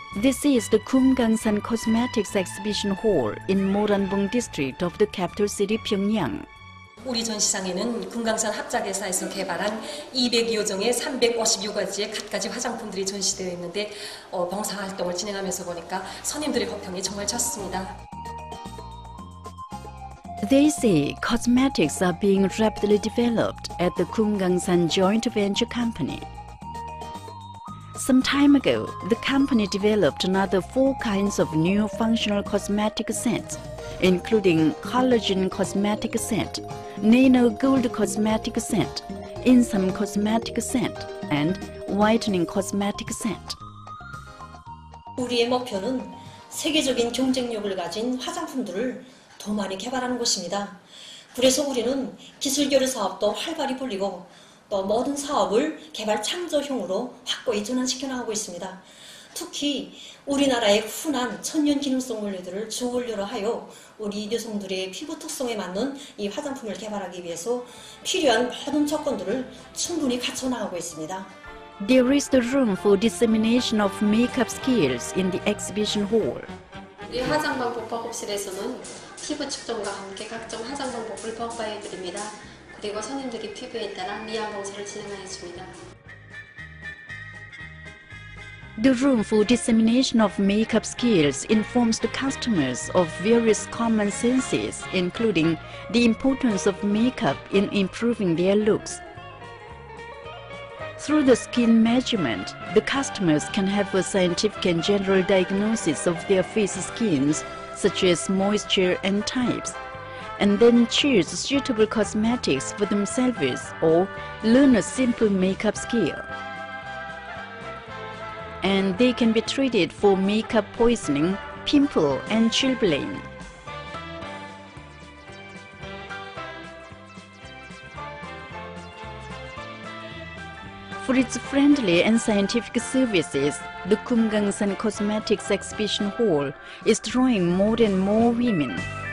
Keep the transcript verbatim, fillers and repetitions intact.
This is the Kumgangsan Cosmetics Exhibition Hall in Moranbong district of the capital city Pyongyang. 우리 전시장에는 금강산 합작회사에서 개발한 이백여 종의 삼백오십여 가지의 갖가지 화장품들이 전시되어 있는데 어, 봉사활동을 진행하면서 보니까 손님들의 호평이 정말 좋습니다. They say cosmetics are being rapidly developed at the Kumgangsan Joint Venture Company. Some time ago, the company developed another four kinds of new functional cosmetic scents, including collagen cosmetic scent, nano gold cosmetic scent, insom cosmetic scent, and whitening cosmetic scent. 우리의 목표는 세계적인 경쟁력을 가진 화장품들을 더 많이 개발하는 것입니다. 그래서 우리는 기술 교류 사업도 활발히 벌리고 또 모든 사업을 개발 창조형으로 확고히 전환시켜 나가고 있습니다. 특히 우리나라의 흔한 천연 기능성 원료들을 주원료로 하여 우리 여성들의 피부 특성에 맞는 이 화장품을 개발하기 위해서 필요한 모든 조건들을 충분히 갖춰 나가고 있습니다. There is the room for dissemination of makeup skills in the exhibition hall. 우리 화장방법 보급실에서는 피부 측정과 함께 각종 화장 방법을 보급해 드립니다. 그리고 손님들의 피부에 따라 미용 봉사를 진행하였습니다. The room for dissemination of makeup skills informs the customers of various common senses, including the importance of makeup in improving their looks. Through the skin measurement, the customers can have a scientific and general diagnosis of their face skins, such as moisture and types, and then choose suitable cosmetics for themselves or learn a simple makeup skill. And they can be treated for makeup poisoning, pimple, and chilblain. For its friendly and scientific services, the Kumgangsan Cosmetics Exhibition Hall is drawing more and more women.